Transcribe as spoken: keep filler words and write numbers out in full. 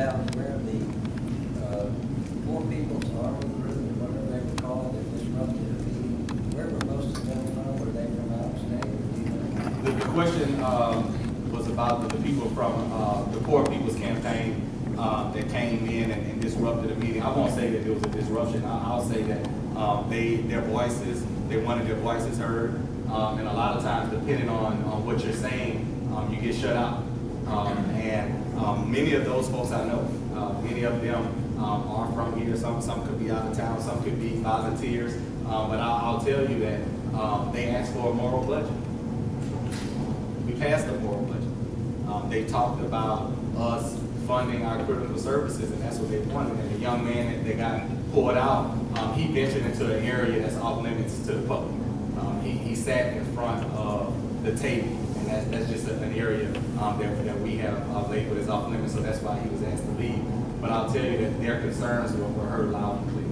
about where the uh, poor people's army group, or whatever they were called, that disrupted a meeting? Where were most of them from? Were they from out of state? Or do you know? The, the question um, was about the, the people from uh, the Poor People's Campaign uh, that came in and, and disrupted the meeting. I won't say that there was a disruption. I, I'll say that um, they, their voices, they wanted their voices heard, um, and a lot of times, depending on, on what you're saying, um, you get shut out. Um, and um, many of those folks I know, uh, many of them um, are from here. Some some could be out of town, some could be volunteers. Um, but I'll, I'll tell you that um, they asked for a moral budget. We passed a moral budget. Um, they talked about us funding our critical services, and that's what they wanted. And the young man that, that got pulled out, um, he ventured into an area that's off limits to the public. Um, he, he sat in front of the table, and that's, that's just a, an area um, that, that we have uh, labeled as off limits, so that's why he was asked to leave. But I'll tell you that their concerns were, were heard loud and clear.